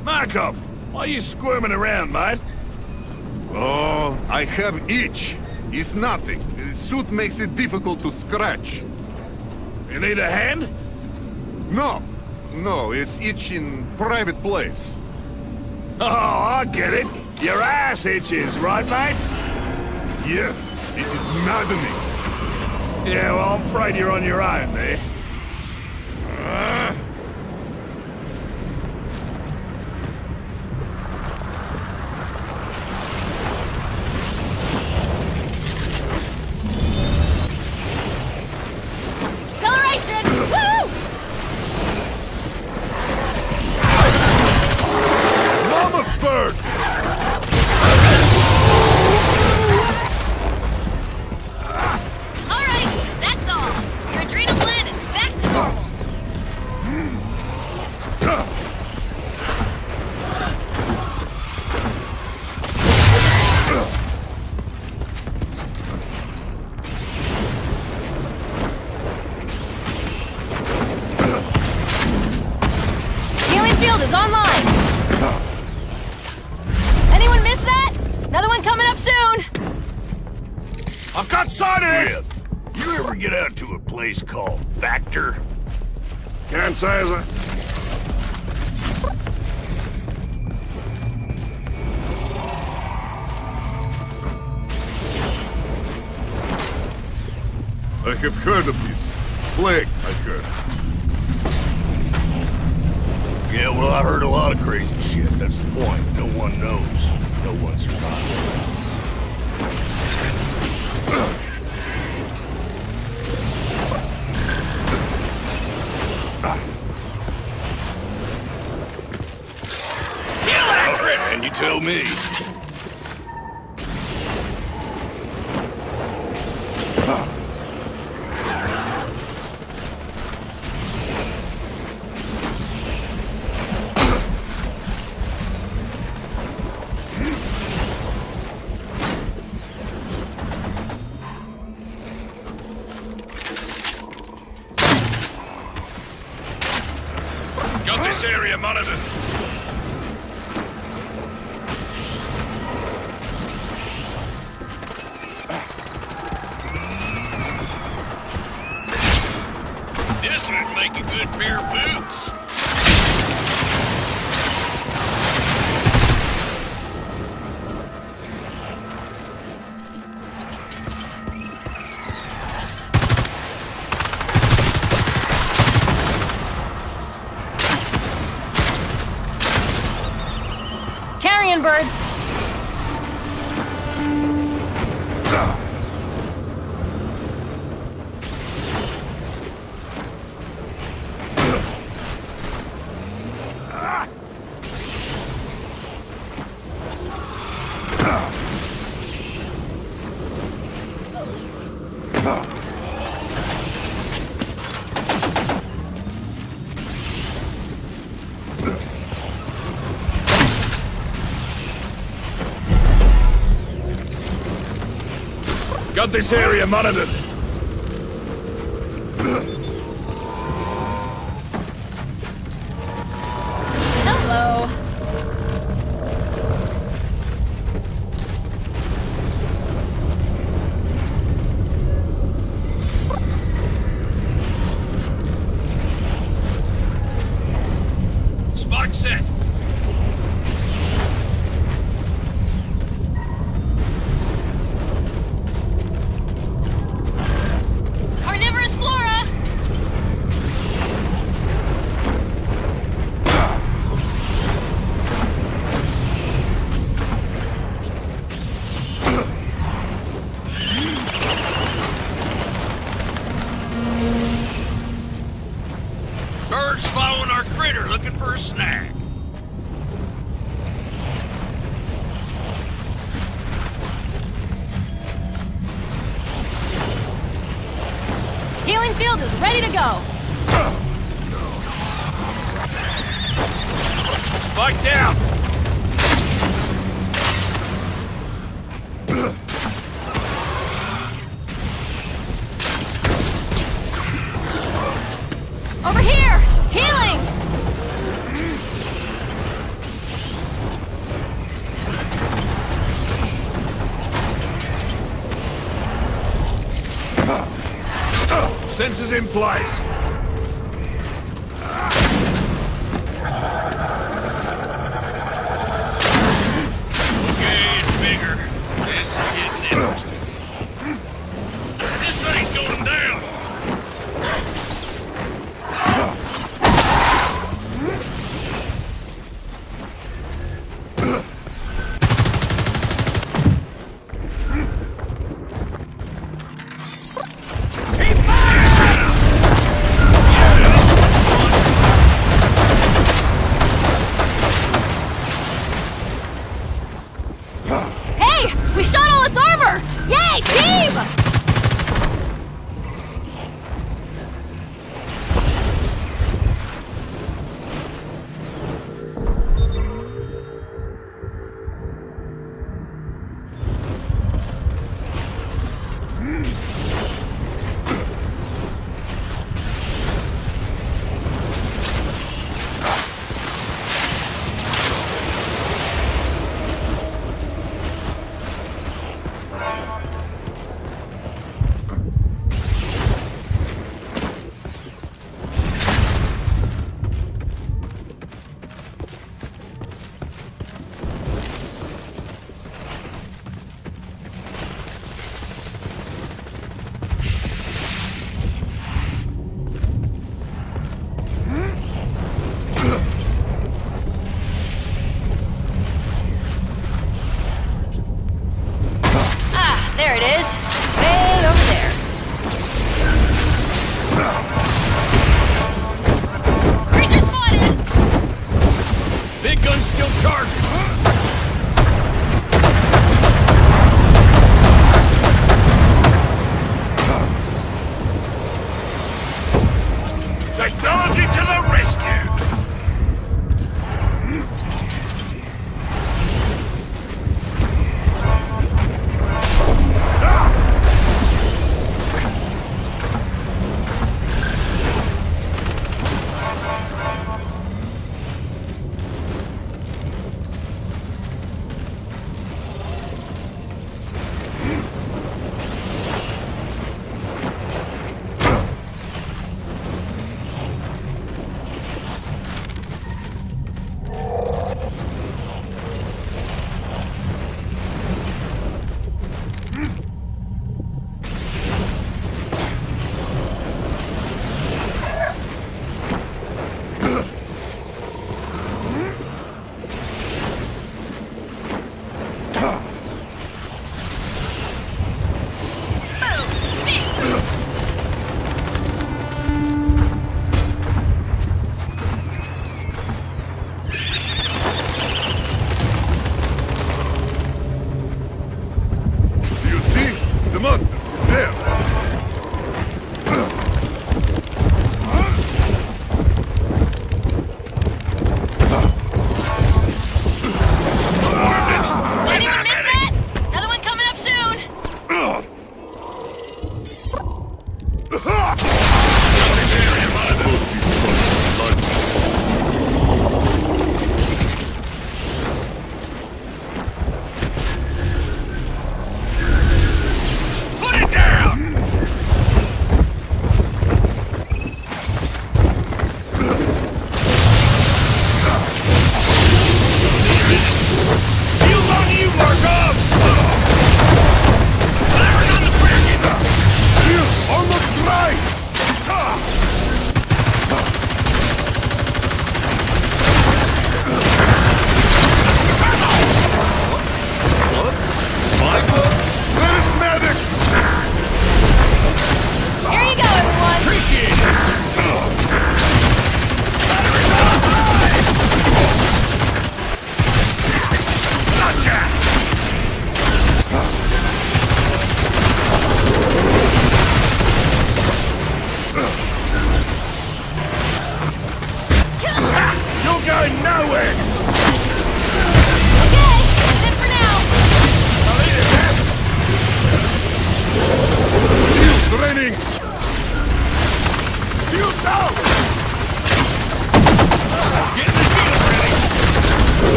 Markov, why are you squirming around, mate? Oh, I have itch. It's nothing. The suit makes it difficult to scratch. You need a hand? No, it's itch in private place. Oh, I get it. Your ass itches, right, mate? Yes, it is maddening. Yeah, well, I'm afraid you're on your own there. Acceleration! Woo! Mama bird! All right, that's all. Your adrenal gland is back to normal. Healing field is online. Anyone miss that? Another one coming up soon. I've got sight of it! Wraith, you ever get out to a place called Factor? Can't say as I... I have heard of this. Plague, I heard. Yeah, well, I heard a lot of crazy shit. That's the point. No one knows. No one survives. Kill after it! And you tell me. Got this area monitored. This would make a good pair of boots. Carrion birds. Got this area monitored. Hello. Spike set. Carnivorous flora. Birds following our critter looking for a snack. Healing field is ready to go. Spike down. Over here! Healing! Sensors in place. Okay, it's bigger. This is getting interesting. This thing's going down.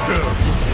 Doctor!